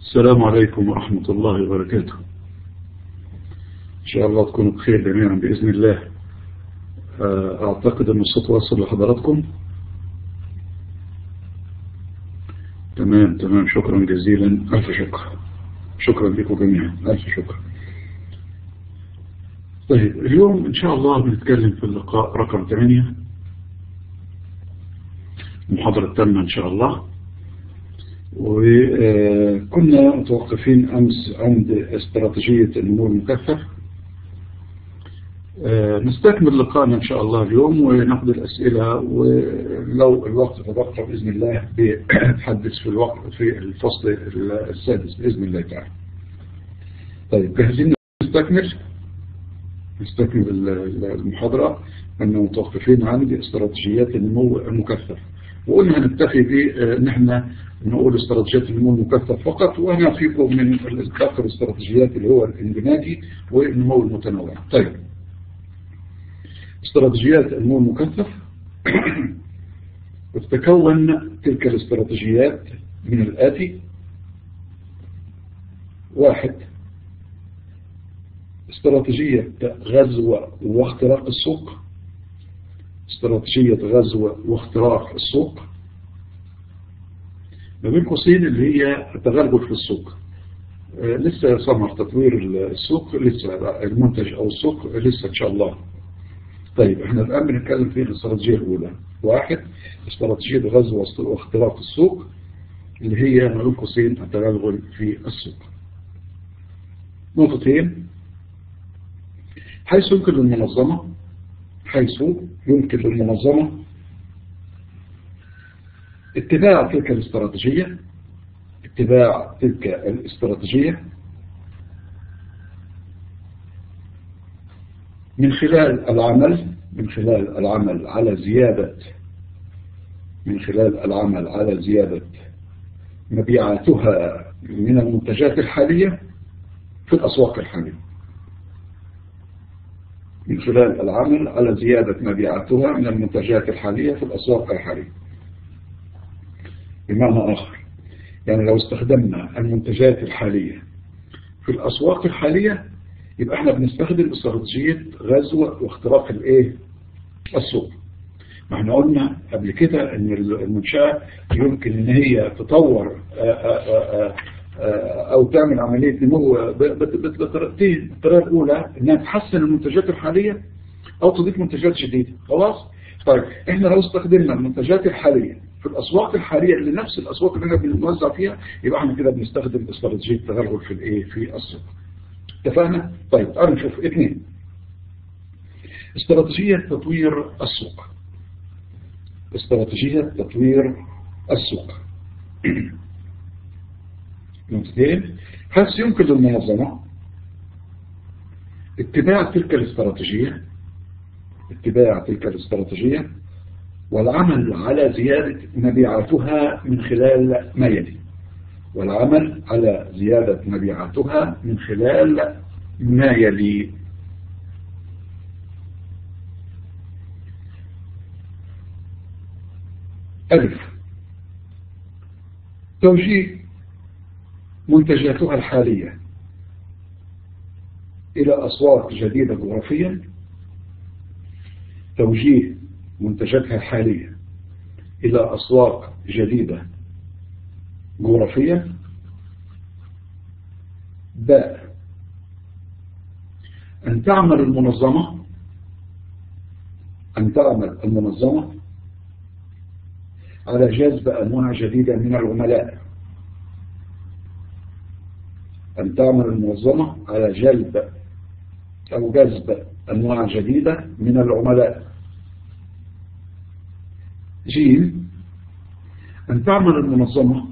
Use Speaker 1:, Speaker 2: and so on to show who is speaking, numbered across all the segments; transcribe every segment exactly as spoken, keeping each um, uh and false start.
Speaker 1: السلام عليكم ورحمة الله وبركاته. إن شاء الله تكونوا بخير جميعا بإذن الله. أعتقد أن الصوت واصل لحضراتكم. تمام تمام شكرا جزيلا، ألف شكر. شكرا لكم جميعا، ألف شكر. طيب اليوم إن شاء الله بنتكلم في اللقاء رقم ثمانية، المحاضرة التامة إن شاء الله. وكنا متوقفين أمس عند استراتيجية النمو المكثف. نستكمل لقاءنا إن شاء الله اليوم وناخذ الأسئلة، ولو الوقت تبقى بإذن الله بنتحدث في الوقت في الفصل السادس بإذن الله تعالى. طيب جاهزين نستكمل نستكمل المحاضرة. كنا متوقفين عند استراتيجيات النمو المكثف، وقلنا هنكتفي بان احنا نقول استراتيجيات النمو المكثف فقط، ونعطيكم من باقي الاستراتيجيات اللي هو الاندماجي والنمو المتنوع. طيب استراتيجيات النمو المكثف تتكون تلك الاستراتيجيات من الآتي: واحد، استراتيجية غزو واختراق السوق. استراتيجية غزو واختراق السوق ما بين قوسين اللي هي التغلغل في السوق. آه لسه ثمر تطوير السوق، لسه المنتج او السوق لسه ان شاء الله. طيب احنا الان بنتكلم في الاستراتيجية الاولى. واحد، استراتيجية غزو واختراق السوق اللي هي ما بين قوسين التغلغل في السوق. نقطتين: حيث يمكن للمنظمة حيث يمكن للمنظمة اتباع تلك الاستراتيجية اتباع تلك الاستراتيجية من خلال العمل من خلال العمل على زيادة من خلال العمل على زيادة مبيعاتها من المنتجات الحالية في الأسواق الحالية. من خلال العمل على زيادة مبيعاتها من المنتجات الحالية في الأسواق الحالية. بمعنى آخر، يعني لو استخدمنا المنتجات الحالية في الأسواق الحالية يبقى احنا بنستخدم استراتيجية غزو واختراق الايه السوق. ما احنا قلنا قبل كده ان المنشأة يمكن ان هي تطور آآ آآ او تعمل عملية نمو بطريقتين. الطريقة الاولى انها تحسن المنتجات الحالية او تضيف منتجات جديدة. خلاص. طيب احنا لو استخدمنا المنتجات الحالية في الاسواق الحالية اللي نفس الاسواق اللي احنا بنوزع فيها يبقى احنا كده بنستخدم استراتيجية التغلغل في الايه في السوق. اتفقنا؟ طيب تعالوا نشوف. اثنين، استراتيجية تطوير السوق. استراتيجية تطوير السوق. نقطتين: حيث يمكن للمنظمة اتباع تلك الاستراتيجية اتباع تلك الاستراتيجية والعمل على زيادة مبيعاتها من خلال ما يلي. والعمل على زيادة مبيعاتها من خلال ما يلي. ألف، توجيه منتجاتها الحالية إلى أسواق جديدة جغرافيا. توجيه منتجاتها الحالية إلى أسواق جديدة جغرافيا. باء، أن تعمل المنظمة أن تعمل المنظمة على جذب أنواع جديدة من العملاء. أن تعمل المنظمة على جلب أو جذب أنواع جديدة من العملاء. جيم، أن تعمل المنظمة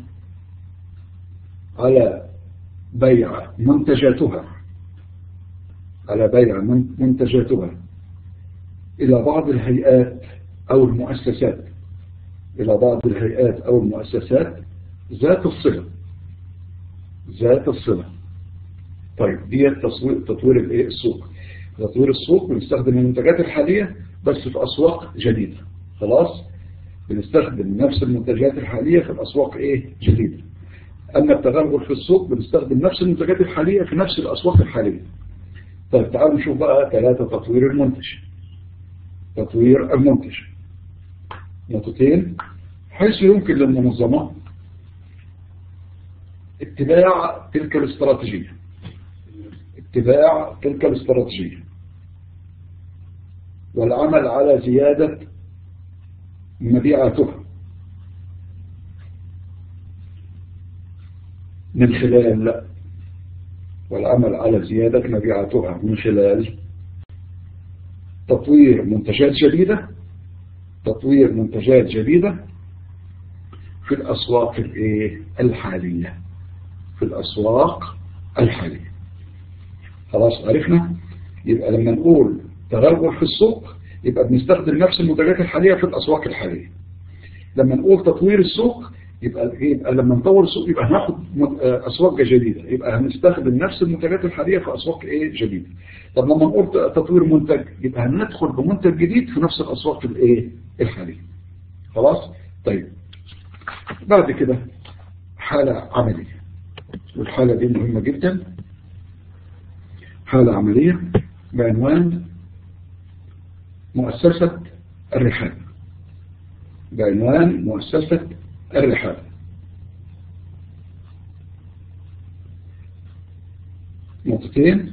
Speaker 1: على بيع منتجاتها على بيع منتجاتها إلى بعض الهيئات أو المؤسسات إلى بعض الهيئات أو المؤسسات ذات الصلة ذات الصلة. طيب دي تطوير تطوير الايه السوق. تطوير السوق بنستخدم المنتجات الحالية بس في أسواق جديدة. خلاص، بنستخدم نفس المنتجات الحالية في الأسواق ايه جديدة. أما التغلغل في السوق بنستخدم نفس المنتجات الحالية في نفس الأسواق الحالية. طيب تعالوا نشوف بقى ثلاثة تطوير المنتج. تطوير المنتج نقطتين: حيث يمكن للمنظمة اتباع تلك الاستراتيجية اتباع تلك الاستراتيجية والعمل على زيادة مبيعاتها من خلال والعمل على زيادة مبيعاتها من خلال تطوير منتجات جديدة تطوير منتجات جديدة في الأسواق الحالية في الأسواق الحالية. خلاص عرفنا. يبقى لما نقول تغلغل في السوق يبقى بنستخدم نفس المنتجات الحالية في الأسواق الحالية. لما نقول تطوير السوق يبقى, يبقى لما نطور السوق يبقى هناخد أسواق جديدة، يبقى هنستخدم نفس المنتجات الحالية في أسواق إيه جديدة. طب لما نقول تطوير منتج يبقى هندخل بمنتج جديد في نفس الأسواق الإيه الحالية. خلاص. طيب بعد كده حالة عملية، والحالة دي مهمة جدا. حالة عملية بعنوان مؤسسة الرحاب بعنوان مؤسسة الرحاب. نقطتين: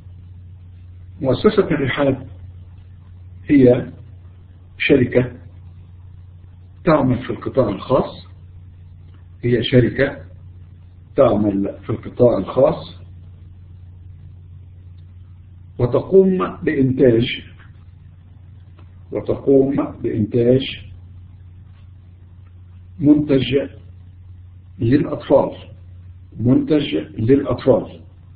Speaker 1: مؤسسة الرحاب هي شركة تعمل في القطاع الخاص هي شركة تعمل في القطاع الخاص وتقوم بإنتاج وتقوم بإنتاج منتج للأطفال منتج للأطفال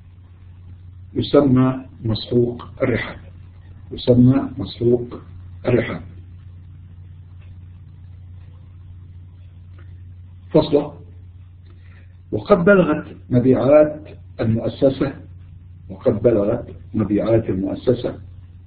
Speaker 1: يسمى مسحوق الرحاب يسمى مسحوق الرحاب. فصلة: وقد بلغت مبيعات المؤسسة وقد بلغت مبيعات المؤسسة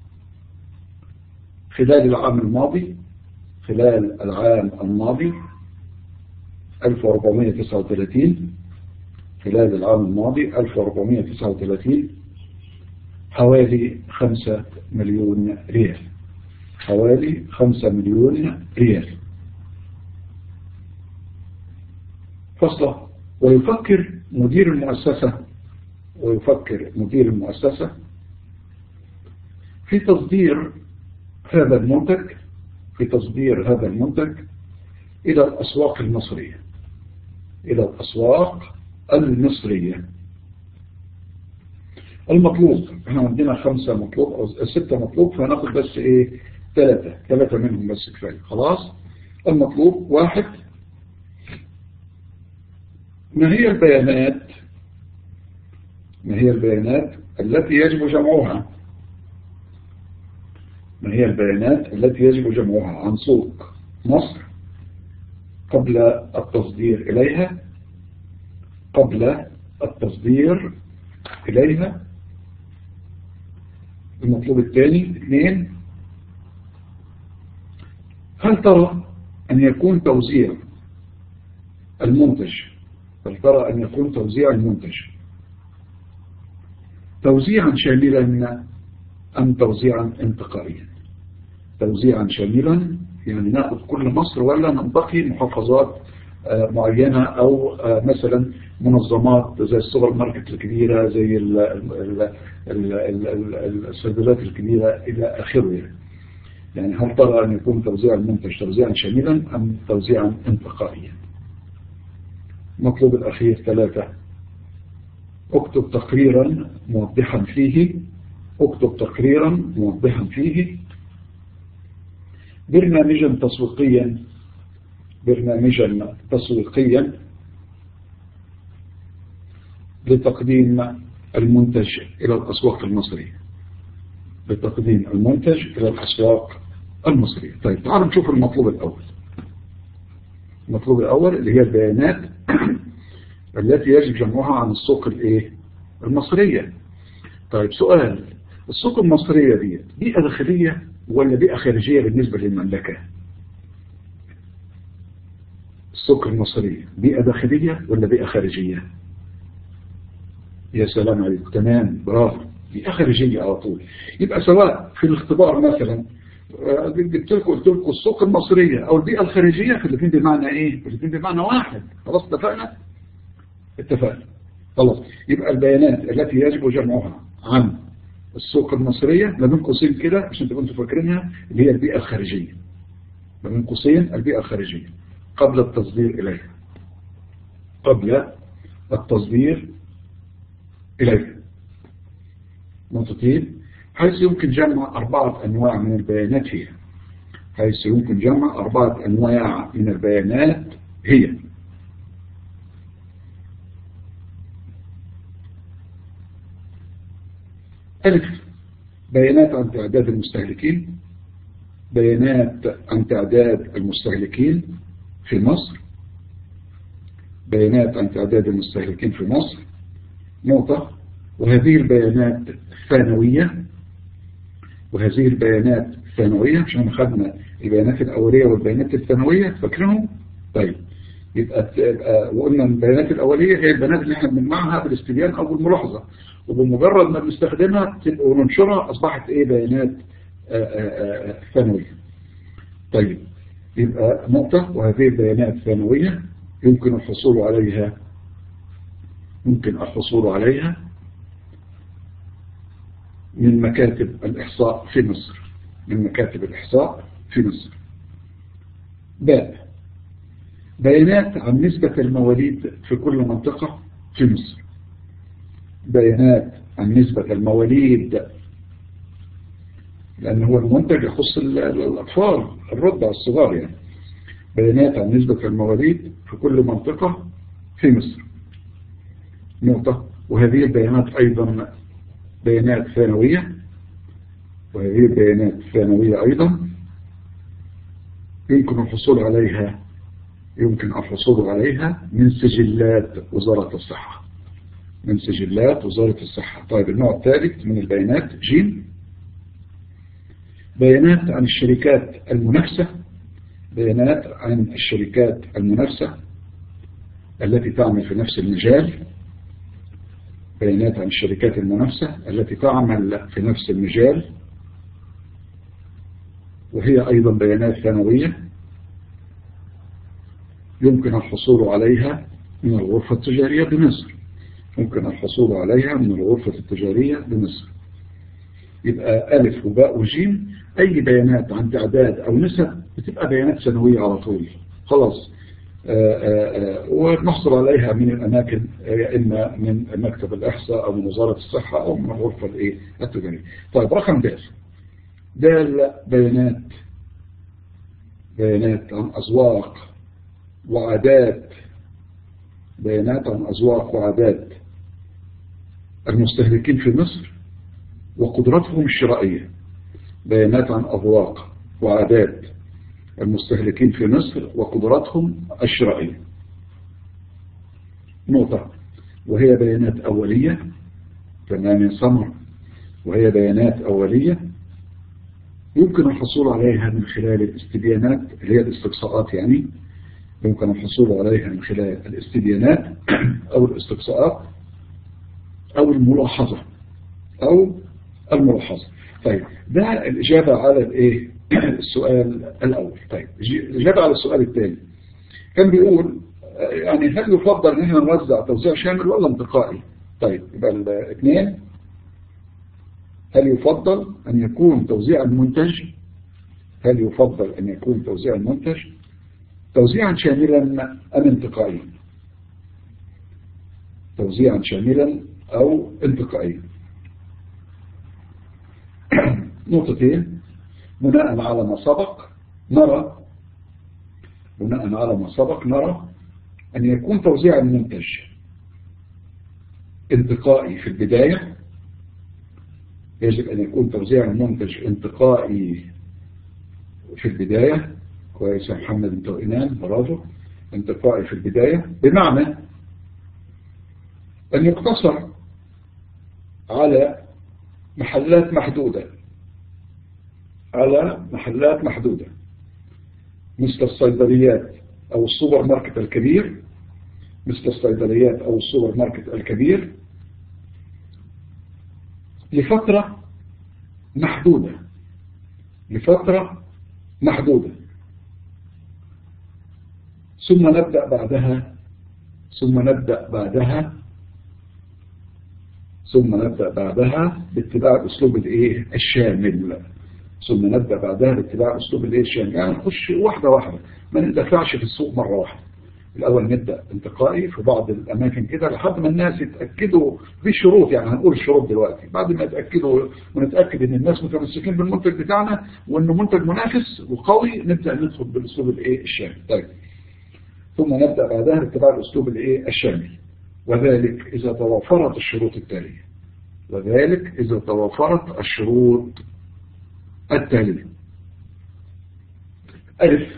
Speaker 1: خلال العام الماضي خلال العام الماضي ألف وأربعمائة وتسعة وثلاثين خلال العام الماضي ألف وأربعمائة وتسعة وثلاثين حوالي خمسة مليون ريال حوالي خمسة مليون ريال. فصلة: ويفكر مدير المؤسسة ويفكر مدير المؤسسة في تصدير هذا المنتج في تصدير هذا المنتج إلى الأسواق المصرية إلى الأسواق المصرية. المطلوب احنا عندنا خمسة مطلوب أو ستة مطلوب، فهناخد بس ايه ثلاثة ثلاثة منهم بس كفاية. خلاص. المطلوب: واحد، ما هي البيانات ما هي البيانات التي يجب جمعها ما هي البيانات التي يجب جمعها عن سوق مصر قبل التصدير إليها قبل التصدير إليها. المطلوب الثاني: اثنين، هل ترى أن يكون توزيع المنتج هل ترى أن يكون توزيع المنتج توزيعا شاملا أم توزيعا انتقائيا؟ توزيعا شاملا يعني نأخذ كل مصر ولا ننتقي محافظات معينة أو مثلا منظمات زي السوبر ماركت الكبيرة زي الصيدليات الكبيرة إلى آخره يعني. يعني هل ترى أن يكون توزيع المنتج توزيعا شاملا أم توزيعا انتقائيا؟ مطلوب الأخير ثلاثة، اكتب تقريرا موضحا فيه اكتب تقريرا موضحا فيه برنامجا تسويقيا برنامجا تسويقيا لتقديم المنتج إلى الأسواق المصرية لتقديم المنتج إلى الأسواق المصرية. طيب تعالوا نشوف المطلوب الأول. المطلوب الأول اللي هي البيانات التي يجب جمعها عن السوق الايه المصرية. طيب سؤال: السوق المصرية دي بيئة داخلية ولا بيئة خارجية بالنسبة للمملكة؟ السوق المصرية بيئة داخلية ولا بيئة خارجية؟ يا سلام عليكم، تمام، برافو، بيئة خارجية على طول. يبقى سواء في الاختبار مثلا جبت لكم قلت لكم السوق المصرية أو البيئة الخارجية، في الاثنين بمعنى إيه؟ في الاثنين بمعنى واحد. خلاص اتفقنا؟ اتفقنا. خلاص، يبقى البيانات التي يجب جمعها عن السوق المصرية ما بين قوسين كده عشان تبقوا انتوا فاكرينها، اللي هي البيئة الخارجية. ما بين قوسين البيئة الخارجية قبل التصدير إليها. قبل التصدير إليها. نقطتين. حيث يمكن جمع أربعة أنواع من البيانات هي. حيث يمكن جمع أربعة أنواع من البيانات هي. ألف، بيانات عن تعداد المستهلكين. بيانات عن تعداد المستهلكين في مصر. بيانات عن تعداد المستهلكين في مصر. نقطة. وهذه البيانات ثانوية. وهذه البيانات ثانوية عشان أخذنا البيانات الأولية والبيانات الثانوية، فاكرهم؟ طيب، يبقى وقلنا البيانات الأولية هي البيانات اللي احنا بنجمعها بالاستبيان أو بالملاحظة، وبمجرد ما بنستخدمها وننشرها أصبحت إيه؟ بيانات ثانوية. طيب، يبقى نقطة. وهذه البيانات ثانوية يمكن الحصول عليها يمكن الحصول عليها من مكاتب الإحصاء في مصر. من مكاتب الإحصاء في مصر. باء، بيانات عن نسبة المواليد في كل منطقة في مصر. بيانات عن نسبة المواليد، لأن هو المنتج يخص الأطفال الرضع الصغار يعني. بيانات عن نسبة المواليد في كل منطقة في مصر. نقطة. وهذه البيانات أيضا بيانات ثانوية. وهذه البيانات ثانوية أيضا يمكن الحصول عليها يمكن الحصول عليها من سجلات وزارة الصحة. من سجلات وزارة الصحة. طيب، النوع الثالث من البيانات جيم، بيانات عن الشركات المنافسة. بيانات عن الشركات المنافسة التي تعمل في نفس المجال. بيانات عن الشركات المنافسة التي تعمل في نفس المجال، وهي أيضا بيانات ثانوية يمكن الحصول عليها من الغرفة التجارية بمصر. يمكن الحصول عليها من الغرفة التجارية بمصر. يبقى ألف وباء وجيم أي بيانات عن تعداد أو نسب بتبقى بيانات سنوية على طول. خلاص. ونحصل عليها من الأماكن، إما من مكتب الإحصاء أو من وزارة الصحة أو من الغرفة التجارية. طيب، رقم دال. دال بيانات بيانات عن أذواق وعادات. بيانات عن أذواق وعادات المستهلكين في مصر وقدرتهم الشرائية. بيانات عن أذواق وعادات المستهلكين في مصر وقدرتهم الشرائية. نقطة. وهي بيانات أولية. تمام سمر. وهي بيانات أولية يمكن الحصول عليها من خلال الاستبيانات اللي هي الاستقصاءات يعني. يمكن الحصول عليها من خلال الاستبيانات أو الاستقصاءات أو الملاحظة أو الملاحظة. طيب، ده الإجابة على الإيه؟ السؤال الأول. طيب، الإجابة على السؤال الثاني كان بيقول يعني هل يفضل ان احنا نوزع توزيع شامل ولا انتقائي؟ طيب، يبقى الاثنين. هل يفضل أن يكون توزيع المنتج هل يفضل أن يكون توزيع المنتج توزيعا شاملا أم انتقائيا؟ توزيعا شاملا أو انتقائيا. نقطتين. بناء على ما سبق نرى بناء على ما سبق نرى أن يكون توزيع المنتج انتقائي في البداية. يجب أن يكون توزيع المنتج انتقائي في البداية. كويس يا محمد، انت وإنان، برافو. انتقائي في البداية بمعنى أن يقتصر على محلات محدودة على محلات محدودة مثل الصيدليات أو السوبر ماركت الكبير، مثل الصيدليات أو السوبر ماركت الكبير، لفترة محدودة لفترة محدودة ثم نبدأ بعدها ثم نبدأ بعدها ثم نبدأ بعدها باتباع أسلوب الإيه الشامل ثم نبدأ بعدها باتباع أسلوب الإيه الشامل. يعني نخش واحدة واحدة، ما ندفعش في السوق مرة واحدة. الأول نبدأ انتقائي في بعض الأماكن كده لحد ما الناس يتأكدوا في شروط. يعني هنقول الشروط دلوقتي، بعد ما يتأكدوا ونتأكد إن الناس متمسكين بالمنتج بتاعنا وإنه منتج منافس وقوي، نبدأ ندخل بالأسلوب الإيه الشامل. طيب ثم نبدأ بعدها باتباع الأسلوب الإيه الشامل، وذلك إذا توافرت الشروط التالية وذلك إذا توافرت الشروط التالية. ألف،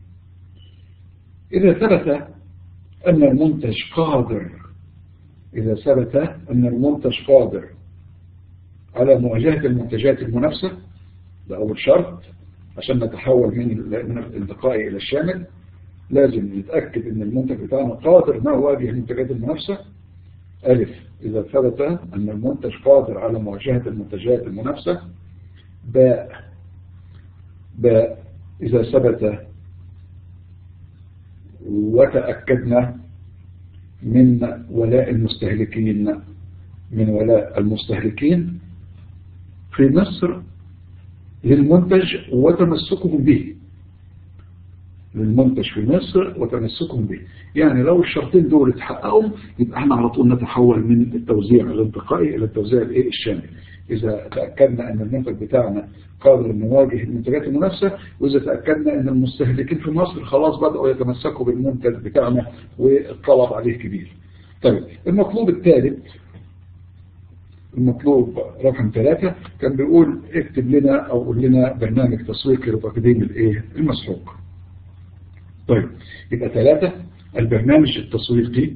Speaker 1: إذا ثبت أن المنتج قادر إذا ثبت أن المنتج قادر على مواجهة المنتجات المنافسة، ده أول شرط عشان نتحول من من الانتقائي إلى الشامل. لازم نتأكد أن المنتج بتاعنا قادر أن يواجه المنتجات المنافسة. ألف، إذا ثبت أن المنتج قادر على مواجهة المنتجات المنافسة. باء باء إذا ثبت وتأكدنا من ولاء المستهلكين من ولاء المستهلكين في مصر للمنتج وتمسكهم به للمنتج في مصر وتمسكهم به. يعني لو الشرطين دول اتحققوا يبقى احنا على طول نتحول من التوزيع الانتقائي الى التوزيع الايه الشامل. اذا تاكدنا ان المنتج بتاعنا قادر انه يواجه المنتجات المنافسه، واذا تاكدنا ان المستهلكين في مصر خلاص بداوا يتمسكوا بالمنتج بتاعنا والطلب عليه كبير. طيب المطلوب الثالث المطلوب رقم ثلاثة كان بيقول اكتب لنا او قول لنا برنامج تسويقي لتقديم الايه المسحوق. طيب يبقى ثلاثة، البرنامج التسويقي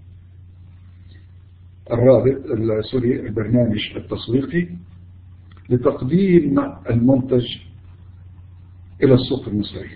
Speaker 1: الرابط سوري البرنامج التسويقي لتقديم المنتج إلى السوق المصري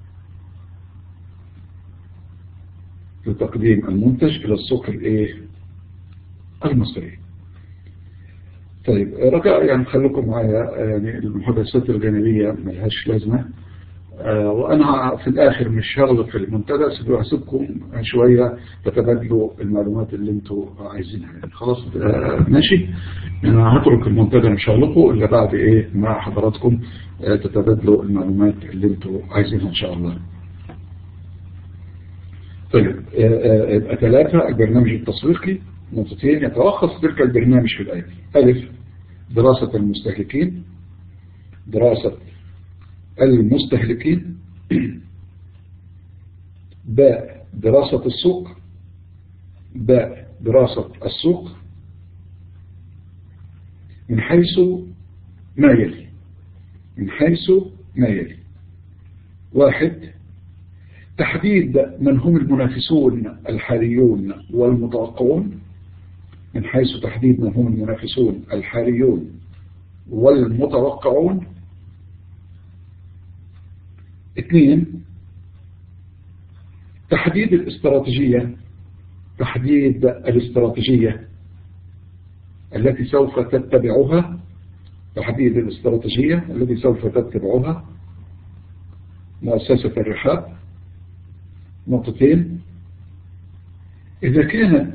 Speaker 1: لتقديم المنتج إلى السوق الإيه المصري. طيب رجاء يعني خليكم معايا، يعني المحادثات الجانبية ملهاش لازمة، آه وأنا في الآخر مش هغلق في المنتدى، سيبكم شوية تتبادلوا المعلومات اللي انتوا عايزينها. يعني خلاص آه ماشي، أنا هترك المنتدى مش هغلقه إلا بعد إيه مع حضراتكم آه تتبادلوا المعلومات اللي انتوا عايزينها إن شاء الله. طيب يبقى آه ثلاثة، البرنامج التسويقي. نقطتين، يتلخص تلك البرنامج في الآية: ألف، دراسة المستهلكين دراسة المستهلكين. باء، دراسة السوق باء دراسة السوق من حيث ما يلي من حيث ما يلي واحد، تحديد من هم المنافسون الحاليون والمتوقعون من حيث تحديد من هم المنافسون الحاليون والمتوقعون. اثنين، تحديد الاستراتيجية تحديد الاستراتيجية التي سوف تتبعها تحديد الاستراتيجية التي سوف تتبعها مؤسسة الرحاب. نقطتين، إذا كانت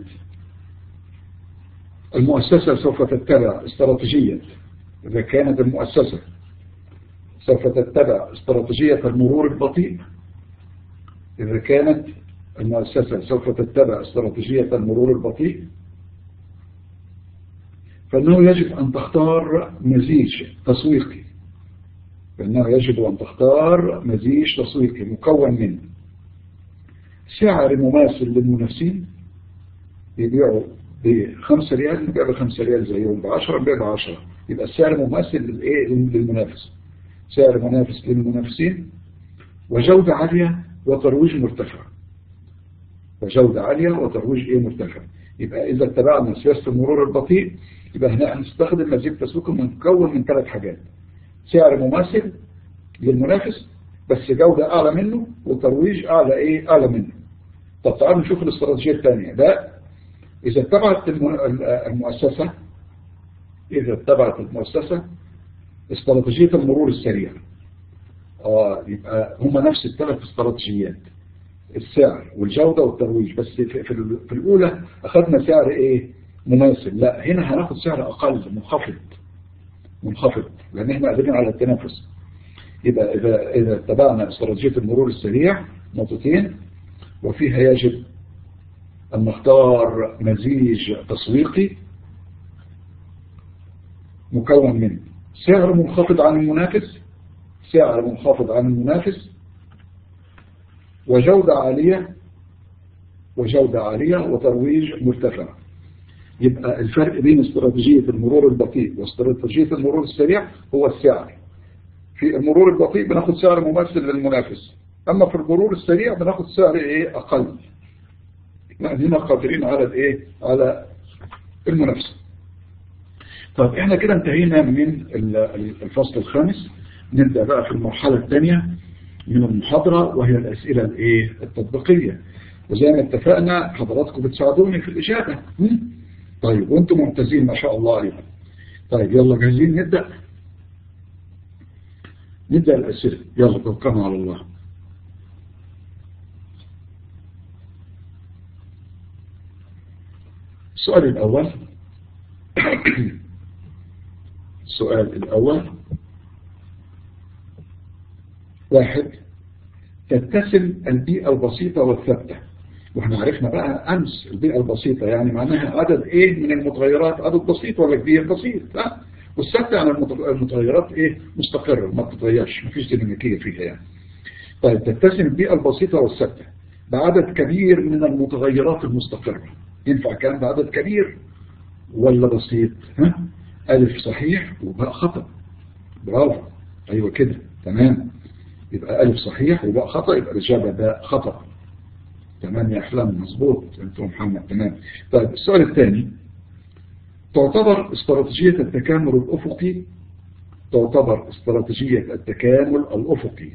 Speaker 1: المؤسسة سوف تتبع استراتيجية إذا كانت المؤسسة سوف تتبع استراتيجية المرور البطيء إذا كانت المؤسسة سوف تتبع استراتيجية المرور البطيء فإنه يجب أن تختار مزيج تسويقي فإنه يجب أن تختار مزيج تسويقي مكون من سعر مماثل للمنافسين، يبيعوا بخمسة ريال نبيع بخمسة ريال زيهم، بعشرة نبيع بعشرة، يبقى السعر مماثل للإيه للمنافس سعر منافس للمنافسين، وجودة عالية وترويج مرتفع وجودة عالية وترويج إيه مرتفع. يبقى إذا اتبعنا سياسة المرور البطيء يبقى هنا هنستخدم مزيج تسويقي مكون من ثلاث حاجات: سعر مماثل للمنافس، بس جودة أعلى منه وترويج أعلى إيه أعلى منه. طب تعالوا نشوف الاستراتيجية الثانية. ده إذا اتبعت المؤسسة إذا اتبعت المؤسسة استراتيجية المرور السريع. آه يبقى هما نفس الثلاث استراتيجيات، السعر والجودة والترويج، بس في, في, في الأولى أخذنا سعر إيه مناسب، لا هنا هناخد سعر أقل منخفض منخفض لأن احنا قادرين على التنافس. يبقى إذا إذا اتبعنا استراتيجية المرور السريع نقطتين، وفيها يجب أن نختار مزيج تسويقي مكون من سعر منخفض عن المنافس سعر منخفض عن المنافس وجودة عالية وجودة عالية وترويج مرتفع. يبقى الفرق بين استراتيجية المرور البطيء واستراتيجية المرور السريع هو السعر. في المرور البطيء بناخد سعر مماثل للمنافس، أما في المرور السريع بناخد سعر إيه أقل. هنا قادرين على الإيه على المنافسة. طب احنا كده انتهينا من الفصل الخامس. نبدأ بقى في المرحلة الثانية من المحاضرة، وهي الأسئلة الإيه التطبيقية. وزي ما اتفقنا حضراتكم بتساعدوني في الإجابة. طيب وانتم ممتازين ما شاء الله عليكم. طيب يلا جاهزين نبدأ نبدأ الأسئلة. يلا توكلنا على الله. السؤال الأول السؤال الأول واحد، تتسم البيئة البسيطة والثابتة. واحنا عرفنا بقى أمس البيئة البسيطة يعني معناها عدد ايه من المتغيرات، عدد بسيط ولا كبير؟ بسيط. لا، والثابتة يعني المتغيرات ايه مستقرة ما بتتغيرش، ما فيش ديناميكية فيها يعني. طيب تتسم البيئة البسيطة والثابتة بعدد كبير من المتغيرات المستقرة. ينفع كلام بعدد كبير ولا بسيط؟ ها؟ ألف صحيح وباء خطأ. برافو، أيوة كده تمام. يبقى ألف صحيح وباء خطأ، يبقى الإجابة باء خطأ. تمام يا أحلام، مظبوط أنت محمد تمام. طيب السؤال الثاني، تعتبر استراتيجية التكامل الأفقي تعتبر استراتيجية التكامل الأفقي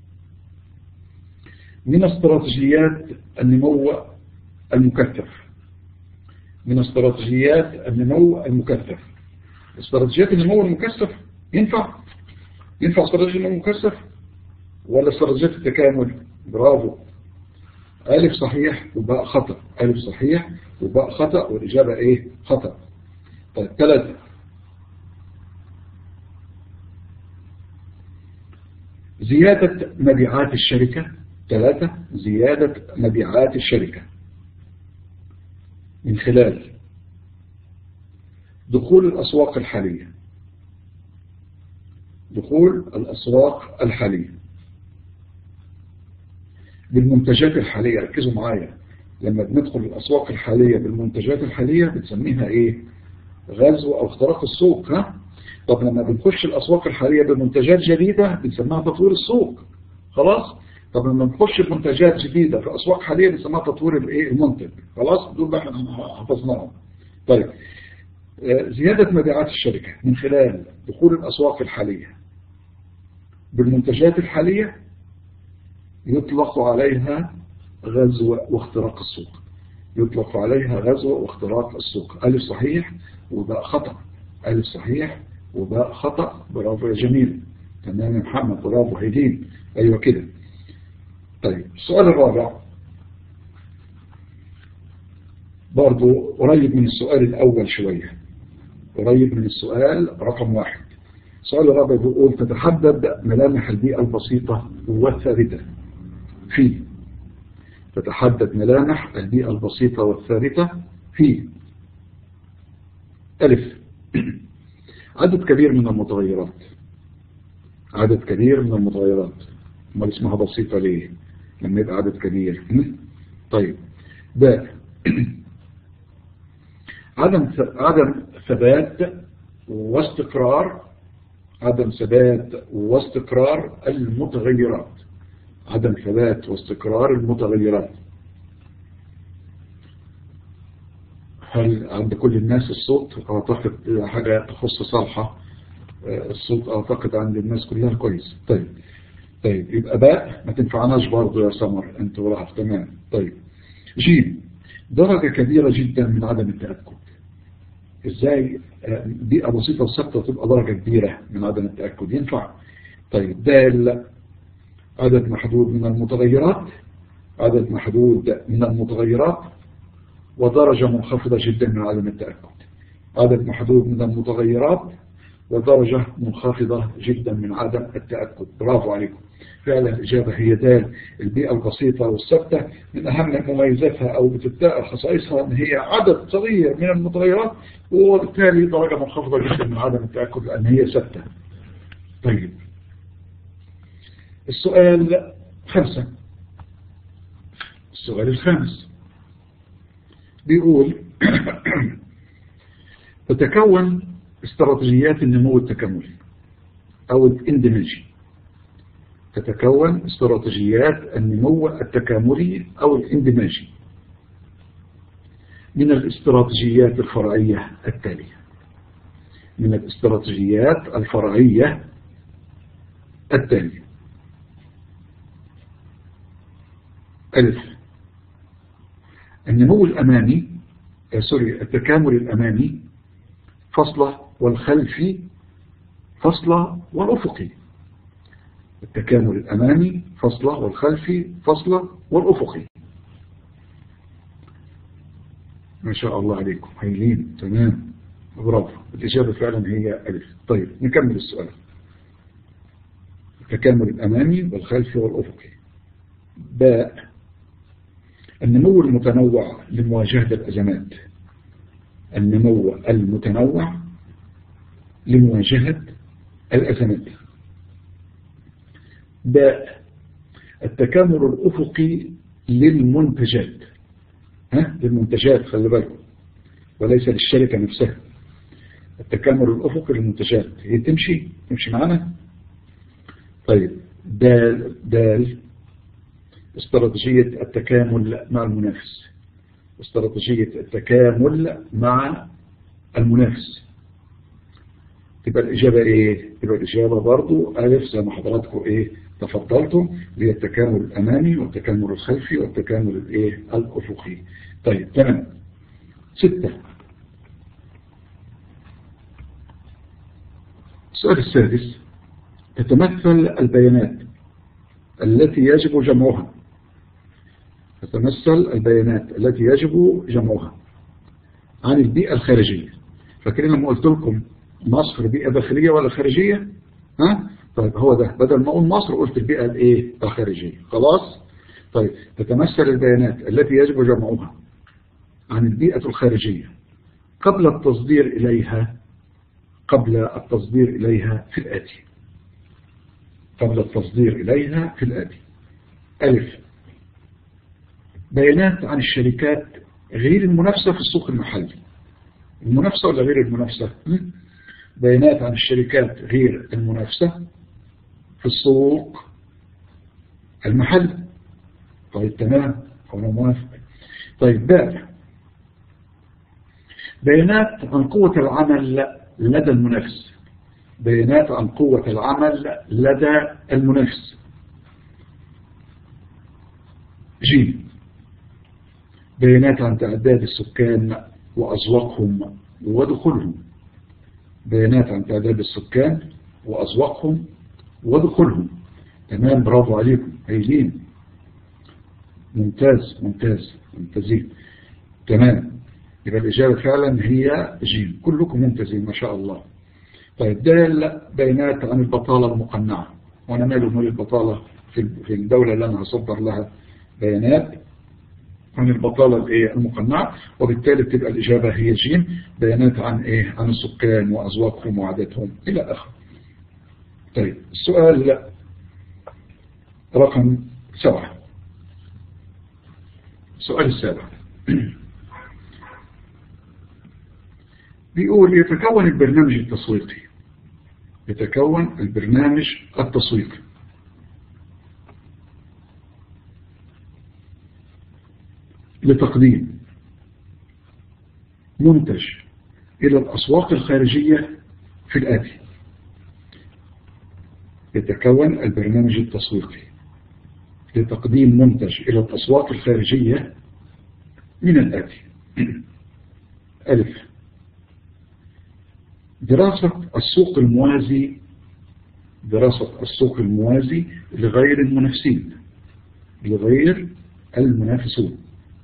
Speaker 1: من استراتيجيات النمو المكثف من استراتيجيات النمو المكثف. استراتيجيات النمو المكثف ينفع ينفع استراتيجية النمو المكثف ولا استراتيجية التكامل؟ برافو، ألف صحيح وباء خطأ. ألف صحيح وباء خطأ، والإجابة إيه؟ خطأ. طيب ثلاثة، زيادة مبيعات الشركة. ثلاثة، زيادة مبيعات الشركة من خلال دخول الأسواق الحالية دخول الأسواق الحالية بالمنتجات الحالية. ركزوا معايا، لما بندخل الأسواق الحالية بالمنتجات الحالية بنسميها إيه؟ غزو أو اختراق السوق. ها؟ طب لما بنخش الأسواق الحالية بمنتجات جديدة بنسميها تطوير السوق. خلاص؟ طب لما نخش بمنتجات جديدة في أسواق حالية بنسميها تطوير الإيه؟ المنتج. خلاص؟ دول بقى احنا حفظناهم. طيب زيادة مبيعات الشركة من خلال دخول الأسواق الحالية بالمنتجات الحالية يطلق عليها غزو واختراق السوق. يطلق عليها غزو واختراق السوق. ألف صحيح وباء خطأ. ألف صحيح وباء خطأ. برافو يا جميل. تمام يا محمد، برافو هيدين. أيوة كده. طيب السؤال الرابع برضو قريب من السؤال الأول شوية، قريب من السؤال رقم واحد. السؤال الرابع بيقول تتحدد ملامح البيئة البسيطة والثابتة في تتحدد ملامح البيئة البسيطة والثابتة في ألف، عدد كبير من المتغيرات. عدد كبير من المتغيرات. ما اسمها بسيطة ليه لما يبقى عدد كبير؟ طيب باء، عدم عدم ثبات واستقرار عدم ثبات واستقرار المتغيرات. عدم ثبات واستقرار المتغيرات. هل عند كل الناس الصوت؟ أعتقد حاجة تخص صالحة الصوت أعتقد عند الناس كلها كويس. طيب طيب يبقى باء ما تنفعناش برضه يا سمر انت وراح تمام. طيب جيم درجة كبيرة جدا من عدم التأكد. ازاي بيئة بسيطة وثابتة تبقى درجة كبيرة من عدم التأكد؟ ينفع. طيب دال عدد محدود من المتغيرات، عدد محدود من المتغيرات ودرجة منخفضة جدا من عدم التأكد. عدد محدود من المتغيرات ودرجة منخفضة جدا من عدم التأكد. برافو عليكم. فعلا الإجابة هي دال. البيئة البسيطة والثابتة من أهم مميزاتها أو بتبدأ خصائصها أن هي عدد صغير من المتغيرات وبالتالي درجة منخفضة جدا من عدم التأكد لأن هي ثابتة. طيب السؤال خمسة. السؤال الخامس بيقول تتكون استراتيجيات النمو التكاملي أو الاندماجي. تتكون استراتيجيات النمو التكاملي أو الاندماجي من الاستراتيجيات الفرعية التالية. من الاستراتيجيات الفرعية التالية: ألف النمو الأمامي آه سوري التكامل الأمامي فصلة والخلفي فصلة والأفقي. التكامل الأمامي فصلة والخلفي فصلة والأفقي. ما شاء الله عليكم هايلين تمام برافو. الإجابة فعلا هي ألف. طيب نكمل السؤال. التكامل الأمامي والخلفي والأفقي. باء النمو المتنوع لمواجهة الأزمات. النمو المتنوع لمواجهة الأزمات. باء التكامل الأفقي للمنتجات. ها للمنتجات خلي بالكم وليس للشركة نفسها. التكامل الأفقي للمنتجات هي تمشي تمشي معنا. طيب دال دال استراتيجية التكامل مع المنافس. استراتيجية التكامل مع المنافس. تبقى الإجابة إيه؟ تبقى الإجابة برضو ألف زي ما حضراتكم إيه تفضلتم اللي هي التكامل الأمامي والتكامل الخلفي والتكامل الإيه الأفقي. طيب تمام. ستة. السؤال السادس تتمثل البيانات التي يجب جمعها. تتمثل البيانات التي يجب جمعها عن البيئة الخارجية. فاكرين لما قلت لكم مصر بيئة داخلية ولا خارجية؟ ها؟ طيب هو ده بدل ما أقول مصر قلت البيئة الايه الخارجية. خلاص. طيب تتمثل البيانات التي يجب جمعها عن البيئة الخارجية قبل التصدير إليها قبل التصدير إليها في الآتي. قبل التصدير إليها في الآتي. ألف بيانات عن الشركات غير المنافسة في السوق المحلي. المنافسة ولا غير المنافسة؟ بيانات عن الشركات غير المنافسة في السوق المحلي. طيب تمام أنا موافق. طيب باء بيانات عن قوة العمل لدى المنافس. بيانات عن قوة العمل لدى المنافس. جيم بيانات عن تعداد السكان وأسواقهم ودخولهم. بيانات عن تعداد السكان وأسواقهم ودخولهم. تمام برافو عليكم هايلين. ممتاز ممتاز ممتازين. تمام يبقى الإجابة فعلا هي جيم. كلكم ممتازين ما شاء الله. طيب دال بيانات عن البطالة المقنعة. وأنا ماله من البطالة في الدولة اللي أنا هصدر لها بيانات عن البطالة الايه المقنعة وبالتالي تبقى الإجابة هي جيم. بيانات عن ايه عن السكان وأزواقهم وعاداتهم إلى آخره. طيب السؤال رقم سبعة. السؤال السابع بيقول يتكون البرنامج التسويقي. يتكون البرنامج التسويقي لتقديم منتج إلى الأسواق الخارجية في الآتي. يتكون البرنامج التسويقي لتقديم منتج إلى الأسواق الخارجية من الآتي: ألف، دراسة السوق الموازي دراسة السوق الموازي لغير المنافسين لغير المنافسون.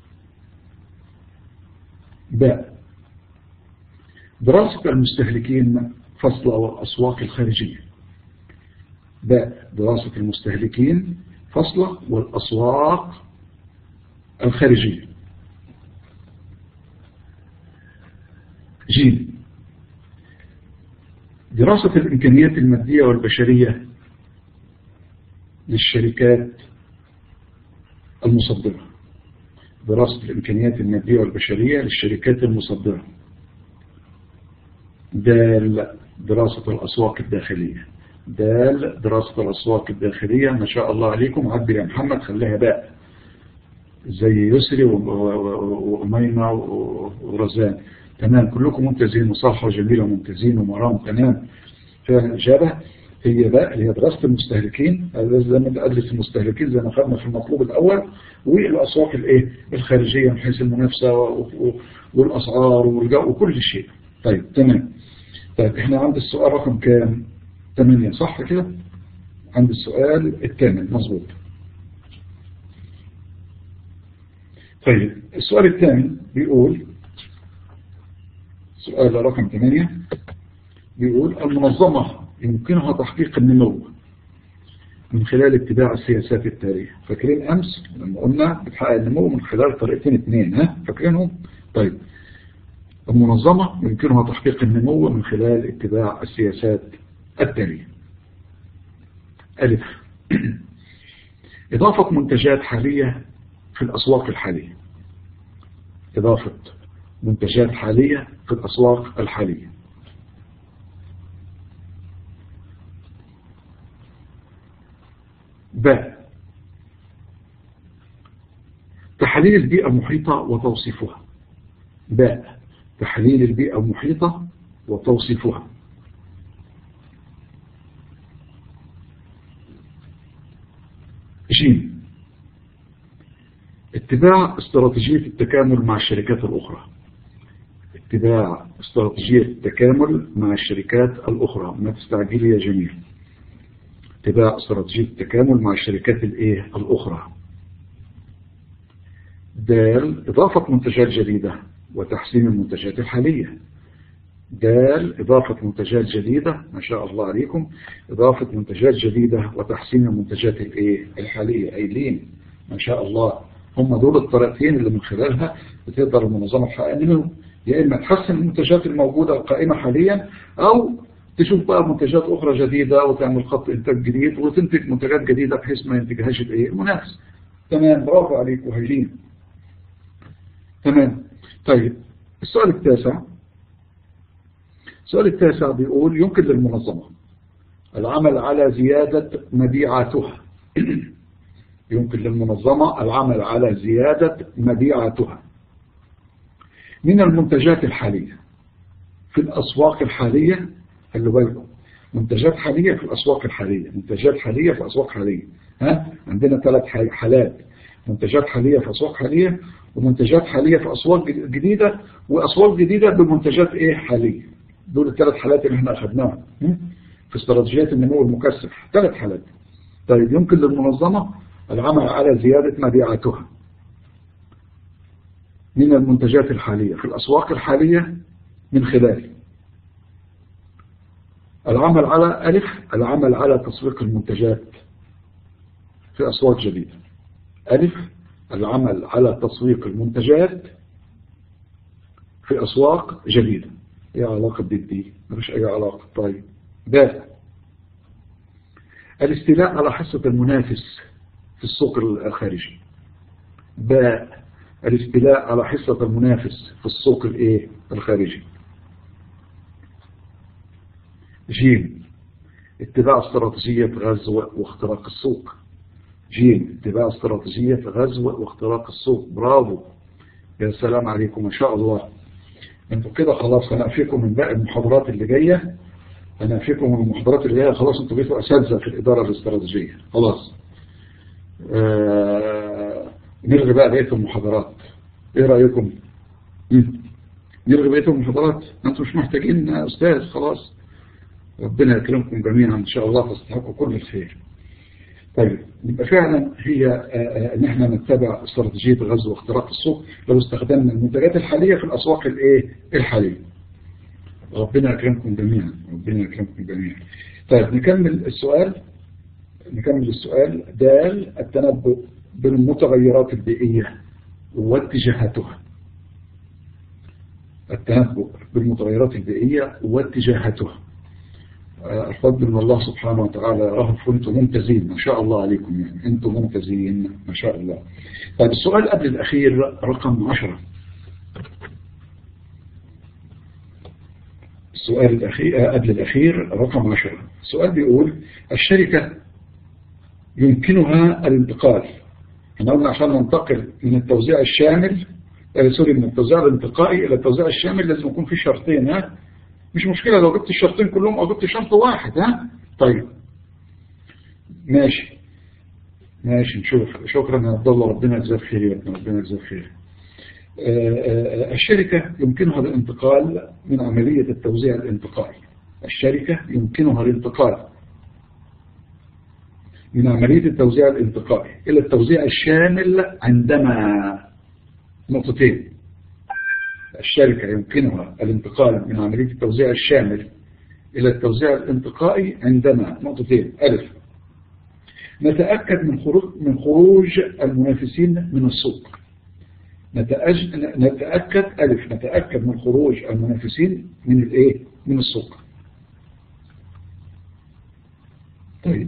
Speaker 1: باء، دراسة المستهلكين فصل والأسواق الخارجية. باء، دراسة المستهلكين فصل والأسواق الخارجية. جيم، دراسة الإمكانيات المادية والبشرية للشركات المصدرة. دراسة الإمكانيات المادية والبشرية للشركات المصدرة. دال، دراسة الأسواق الداخلية. دال، دراسة الأسواق الداخلية. ما شاء الله عليكم، عبد يا محمد خليها باء زي يسري وأميمة ورزان. تمام، كلكم ممتازين، وصالحة وجميلة وممتازين ومرام. تمام، فالإجابة هي باء اللي هي دراسة المستهلكين. زي ما أدرس المستهلكين زي ما خدنا في المطلوب الأول، والأسواق الإيه الخارجية من حيث المنافسة والأسعار والجو وكل شيء. طيب تمام. طيب احنا عند السؤال رقم كام؟ ثمانية، صح كده؟ عند السؤال الثامن، مظبوط. طيب السؤال الثامن بيقول، سؤال رقم ثمانية بيقول: المنظمة يمكنها تحقيق النمو من خلال اتباع السياسات التالية. فاكرين أمس لما قلنا بتحقق النمو من خلال طريقتين اثنين؟ ها فاكرينهم؟ طيب المنظمة يمكنها تحقيق النمو من خلال اتباع السياسات التالية. ألف، إضافة منتجات حالية في الأسواق الحالية. إضافة منتجات حالية في الأسواق الحالية. باء، تحليل البيئة المحيطة وتوصيفها. باء، تحليل البيئة المحيطة وتوصيفها. جيم، اتباع استراتيجية التكامل مع الشركات الأخرى. اتباع استراتيجية التكامل مع الشركات الأخرى. ما تستعجلي يا جميل. اتباع استراتيجية التكامل مع الشركات الايه الأخرى. دال، إضافة منتجات جديدة وتحسين المنتجات الحالية. دال، إضافة منتجات جديدة. ما شاء الله عليكم، إضافة منتجات جديدة وتحسين المنتجات الايه الحالية. أيلين ما شاء الله، هم دول الطريقتين اللي من خلالها بتقدر المنظمة تحقق النمو. يا إما تحسن المنتجات الموجودة القائمة حاليا، أو تشوف بقى منتجات أخرى جديدة وتعمل خط إنتاج جديد وتنتج منتجات جديدة بحيث ما ينتجهاش الإيه المنافس. تمام، برافو عليك وهيلين. تمام. طيب السؤال التاسع السؤال التاسع بيقول: يمكن للمنظمة العمل على زيادة مبيعاتها. يمكن للمنظمة العمل على زيادة مبيعاتها من المنتجات الحالية في الأسواق الحالية. خلوا بالكم، منتجات حالية في الأسواق الحالية. منتجات حالية في أسواق حالية. ها عندنا ثلاث حالات: منتجات حالية في أسواق حالية، ومنتجات حالية في أسواق جديدة، وأسواق جديدة بمنتجات إيه حالية. دول الثلاث حالات اللي احنا أخذناهم في استراتيجيات النمو المكثف. ثلاث حالات. طيب يمكن للمنظمة العمل على زيادة مبيعاتها من المنتجات الحالية في الأسواق الحالية من خلال العمل على ألف، العمل على تسويق المنتجات في أسواق جديدة. ألف، العمل على تسويق المنتجات في أسواق جديدة. ايه علاقة دي دي؟ مفيش أي علاقة. طيب باء، الاستيلاء على حصة المنافس في السوق الخارجي. باء، الاستيلاء على حصة المنافس في السوق الايه الخارجي. جيم، اتباع استراتيجية غزو واختراق السوق. جيم، اتباع استراتيجية غزو واختراق السوق. برافو، يا سلام عليكم ما شاء الله. انتوا كده خلاص هنقفيكم من باقي المحاضرات اللي جاية أنا فيكم المحاضرات اللي هي خلاص أنتوا بقيتوا أساتذة في الإدارة الاستراتيجية خلاص. آه نلغي بقى بقية المحاضرات، إيه رأيكم؟ نلغي بقية المحاضرات، أنتوا مش محتاجين أستاذ خلاص. ربنا يكرمكم جميعا إن شاء الله تستحقوا كل الخير. طيب يبقى فعلا هي ان احنا نتبع استراتيجيه غزو واختراق السوق لو استخدمنا المنتجات الحاليه في الاسواق الايه الحاليه. ربنا يكرمكم جميعا، ربنا يكرمكم جميعا. طيب نكمل السؤال، نكمل السؤال. دال التنبؤ بالمتغيرات البيئيه واتجاهاتها. التنبؤ بالمتغيرات البيئيه واتجاهاتها. الفضل من الله سبحانه وتعالى يراهم، فانتم ممتازين ما شاء الله عليكم، يعني انتم ممتازين ما شاء الله. طيب السؤال قبل الأخير رقم عشرة. السؤال الأخير قبل الأخير رقم عشرة. السؤال بيقول الشركة يمكنها الانتقال. احنا قلنا عشان ننتقل من التوزيع الشامل آه سوري من التوزيع الانتقائي إلى التوزيع الشامل لازم يكون في شرطين. ها مش مشكلة لو جبت الشرطين كلهم أو جبت شرط واحد. ها طيب ماشي ماشي نشوف. شكرا يا عبد الله، ربنا يجزاك خير يا ابني، ربنا يجزاك خير. الشركة يمكنها الانتقال من عملية التوزيع الانتقائي. الشركة يمكنها الانتقال من عملية التوزيع الانتقائي إلى التوزيع الشامل عندما نقطتين. الشركة يمكنها الانتقال من عملية التوزيع الشامل إلى التوزيع الانتقائي عندما نقطتين. ألف نتأكد من خروج من خروج المنافسين من السوق. نتأج... نتأكد ألف نتأكد من خروج المنافسين من الإيه؟ من السوق. طيب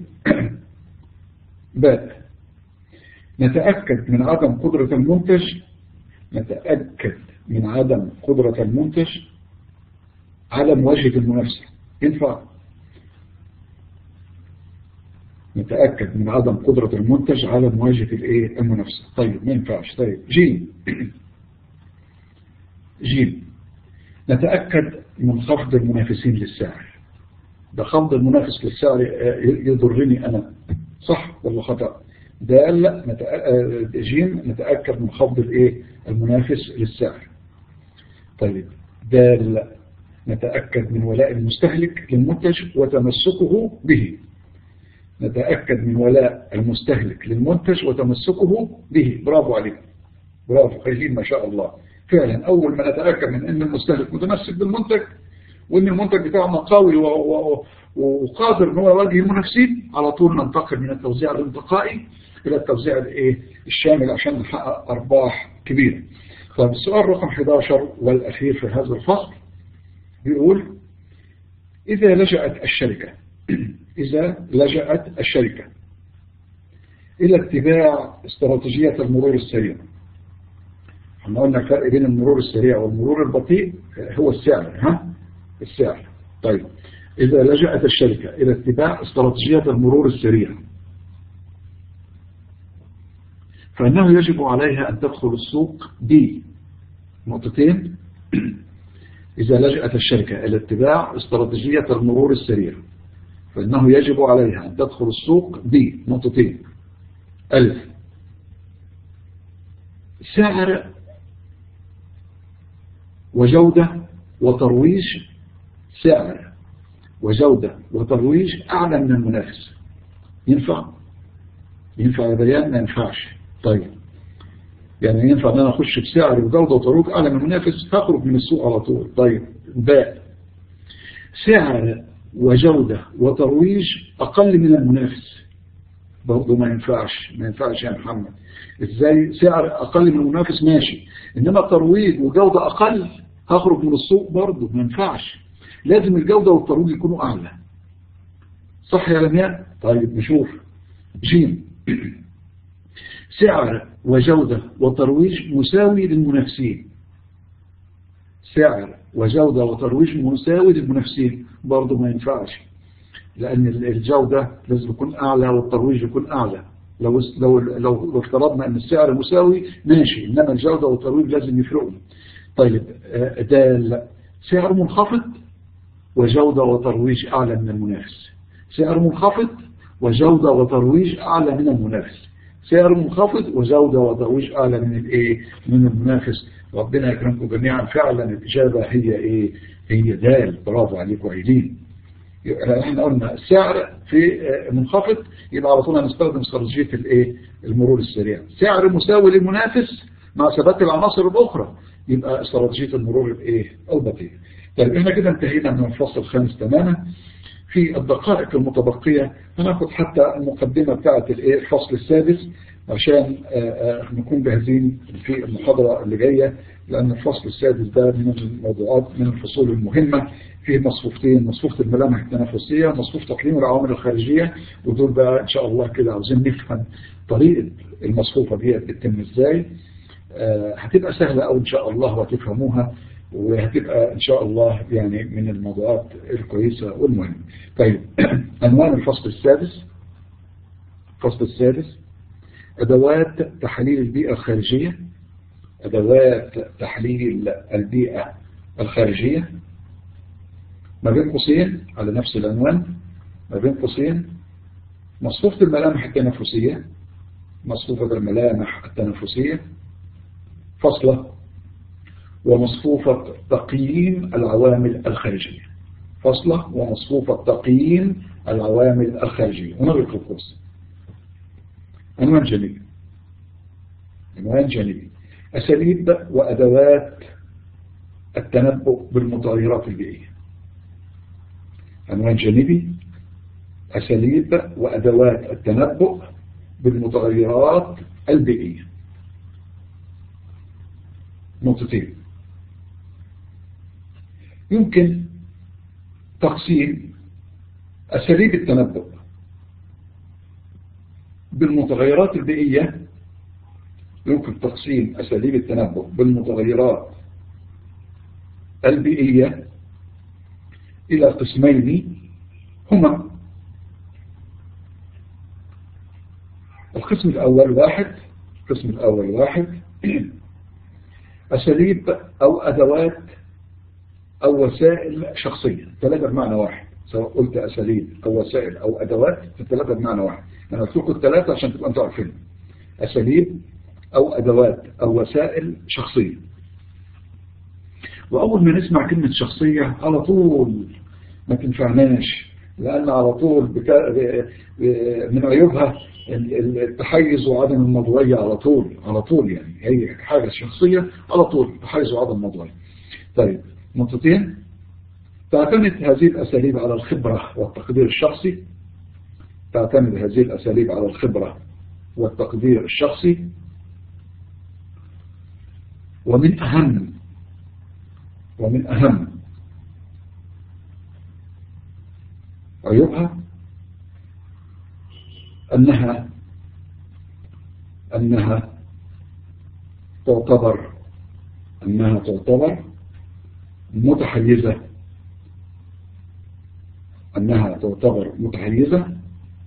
Speaker 1: باء نتأكد من عدم قدرة المنتج نتأكد من عدم قدرة المنتج على مواجهة المنافسة. ينفع؟ نتأكد من عدم قدرة المنتج على مواجهة الايه المنافسة. طيب ما ينفعش. طيب جيم جيم نتأكد من خفض المنافسين للسعر. ده خفض المنافس للسعر يضرني أنا، صح ولا خطأ؟ دال جيم نتأكد من خفض الايه المنافس للسعر. طيب دال نتأكد من ولاء المستهلك للمنتج وتمسكه به. نتأكد من ولاء المستهلك للمنتج وتمسكه به. برافو عليك، برافو خيرين ما شاء الله. فعلا أول ما نتأكد من أن المستهلك متمسك بالمنتج وأن المنتج بتاعنا قوي وقادر أن هو يواجه المنافسين، على طول ننتقل من التوزيع الانتقائي إلى التوزيع الايه الشامل عشان نحقق أرباح كبيرة. طيب السؤال رقم أحد عشر والأخير في هذا الفصل بيقول إذا لجأت الشركة إذا لجأت الشركة إلى اتباع استراتيجية المرور السريع. احنا قلنا الفرق بين المرور السريع والمرور البطيء هو السعر. ها السعر. طيب إذا لجأت الشركة إلى اتباع استراتيجية المرور السريع فإنه يجب عليها أن تدخل السوق بنقطتين. إذا لجأت الشركة إلى اتباع استراتيجية المرور السريع فإنه يجب عليها أن تدخل السوق بنقطتين. ألف سعر وجودة وترويج سعر وجودة وترويج أعلى من المنافس. ينفع؟ ينفع يا بيان؟ ما ينفعش. طيب يعني ينفع أن أنا أخش بسعر وجودة وترويج أعلى من المنافس فأخرج من السوق على طول. طيب باء سعر وجودة وترويج أقل من المنافس. برضه ما ينفعش. ما ينفعش يا محمد. إزاي سعر أقل من المنافس؟ ماشي، إنما ترويج وجودة أقل هخرج من السوق برضه ما ينفعش. لازم الجودة والترويج يكونوا أعلى. صح يا لمياء؟ طيب نشوف. جيم سعر وجودة وترويج مساوي للمنافسين. سعر وجودة وترويج مساوي للمنافسين برضه ما ينفعش، لأن الجودة لازم يكون أعلى والترويج يكون أعلى. لو لو لو افترضنا أن السعر مساوي ماشي، إنما الجودة والترويج لازم يفرقوا. طيب ده سعر منخفض وجودة وترويج أعلى من المنافس. سعر منخفض وجودة وترويج أعلى من المنافس. سعر منخفض وجودة وترويج أعلى من الإيه؟ من المنافس. ربنا يكرمكم جميعا. فعلا الإجابة هي إيه؟ هي دال. برافو عليكم عيدين. احنا قلنا السعر في منخفض، يبقى على طول هنستخدم استراتيجية الايه؟ المرور السريع. سعر مساوي للمنافس مع ثبات العناصر الأخرى، يبقى استراتيجية المرور الايه؟ البطيء. طيب احنا كده انتهينا من الفصل الخامس تماما. في الدقائق المتبقية هناخد حتى المقدمة بتاعة الايه؟ الفصل السادس عشان نكون جاهزين في المحاضرة اللي جاية، لأن الفصل السادس ده من الموضوعات من الفصول المهمة. فيه مصفوفتين، مصفوفة الملامح التنافسية ومصفوفة تقييم العوامل الخارجية، ودول بقى إن شاء الله كده عاوزين نفهم طريقة المصفوفة دي بتتم إزاي. هتبقى سهلة أو إن شاء الله وهتفهموها، وهتبقى إن شاء الله يعني من الموضوعات الكويسة والمهمة. طيب عنوان الفصل السادس. الفصل السادس أدوات تحليل البيئة الخارجية. أدوات تحليل البيئة الخارجية. ما بين قوسين على نفس العنوان، ما بين قوسين مصفوفة الملامح التنافسية. مصفوفة الملامح التنافسية فصلة ومصفوفة تقييم العوامل الخارجية. فصلة ومصفوفة تقييم العوامل الخارجية. ونغلق القوس. عنوان جانبي. عنوان جانبي أساليب وأدوات التنبؤ بالمتغيرات البيئية. عنوان جانبي أساليب وأدوات التنبؤ بالمتغيرات البيئية. نقطتين. يمكن تقسيم أساليب التنبؤ بالمتغيرات البيئية يمكن تقسيم أساليب التنبؤ بالمتغيرات البيئية إلى قسمين هما: القسم الأول واحد القسم الأول واحد أساليب أو أدوات أو وسائل شخصية. ثلاثة بمعنى واحد، سواء قلت أساليب أو وسائل أو أدوات، الثلاثة بمعنى واحد. أنا قلت لكم الثلاثة عشان تبقى أنتوا عارفين. أساليب أو أدوات أو وسائل شخصية. وأول ما نسمع كلمة شخصية على طول ما تنفعناش، لأن على طول من عيوبها التحيز وعدم الموضوعية. على طول على طول يعني هي حاجة شخصية على طول تحيز وعدم الموضوعية. طيب نقطتين. تعتمد هذه الأساليب على الخبرة والتقدير الشخصي. تعتمد هذه الأساليب على الخبرة والتقدير الشخصي. ومن أهم ومن أهم عيوبها أنها أنها تعتبر أنها تعتبر متحيزة أنها تعتبر متحيزة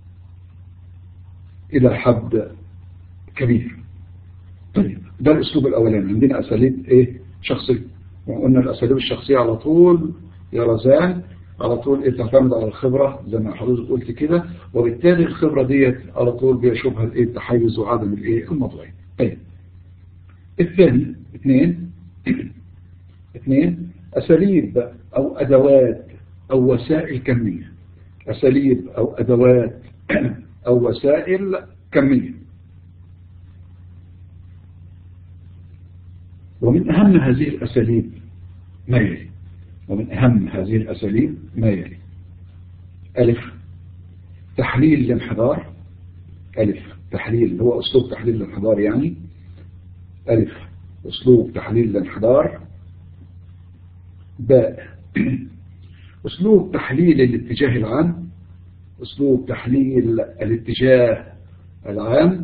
Speaker 1: إلى حد كبير. طيب ده الأسلوب الأولاني. عندنا أساليب إيه؟ شخصية. وقلنا الأساليب الشخصية على طول يا رزان على طول إيه؟ تعتمد على الخبرة زي ما حضرتك قلت كده، وبالتالي الخبرة ديت على طول بيشوبها الإيه؟ التحيز وعدم الإيه؟ الموضوعية. طيب الثاني اثنين اثنين أساليب أو أدوات أو وسائل كمية. أساليب أو أدوات أو وسائل كمية. ومن أهم هذه الأساليب ما يلي ومن أهم هذه الأساليب ما يلي: ألف تحليل الانحدار. ألف تحليل هو أسلوب تحليل الانحدار يعني ألف أسلوب تحليل الانحدار. باء أسلوب تحليل الاتجاه العام. أسلوب تحليل الاتجاه العام.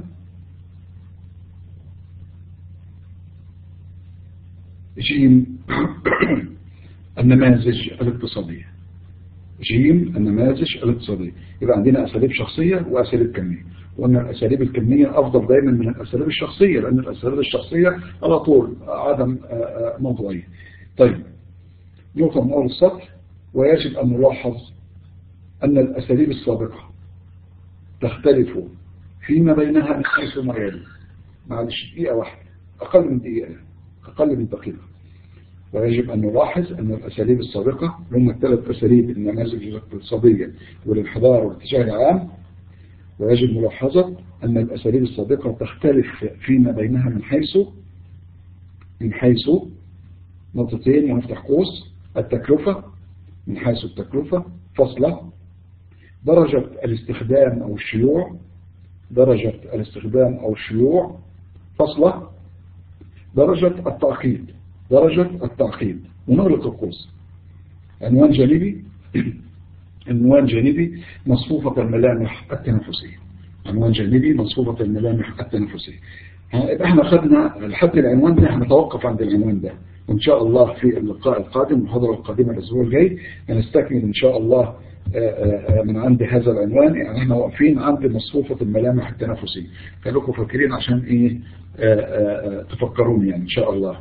Speaker 1: جيم النماذج الاقتصادية. جيم النماذج الاقتصادية. يبقى عندنا أساليب شخصية وأساليب كمية. وأن الأساليب الكمية أفضل دايما من الأساليب الشخصية، لأن الأساليب الشخصية على طول عدم موضوعية. طيب نقطة من أول السطر: ويجب أن نلاحظ أن الأساليب السابقة تختلف فيما بينها من حيث ما يلي. معلش دقيقة واحدة، أقل من دقيقة، أقل من دقيقة. ويجب أن نلاحظ أن الأساليب السابقة هم الثلاث أساليب: النماذج الاقتصادية والانحدار والاتجاه العام. ويجب ملاحظة أن الأساليب السابقة تختلف فيما بينها من حيث من حيث نقطتين ونفتح قوس: التكلفة، من حيث التكلفة فصلة، درجة الاستخدام أو الشيوع، درجة الاستخدام أو الشيوع فصلة، درجة التعقيد، درجة التعقيد، ونغلق القوس. عنوان جانبي عنوان جانبي مصفوفة الملامح التنافسية. عنوان جانبي مصفوفة الملامح التنافسية. احنا خدنا لحد العنوان ده، هنتوقف عند العنوان ده، وإن شاء الله في اللقاء القادم المحاضرة القادمة الأسبوع الجاي هنستكمل إن شاء الله من عند هذا العنوان. يعني احنا واقفين عند مصفوفة الملامح التنافسية. خليكم فاكرين عشان ايه تفكرون يعني إن شاء الله.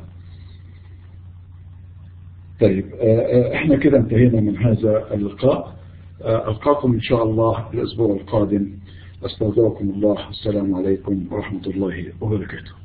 Speaker 1: طيب احنا كده انتهينا من هذا اللقاء. ألقاكم إن شاء الله الأسبوع القادم. أستودعكم الله. السلام عليكم ورحمة الله وبركاته.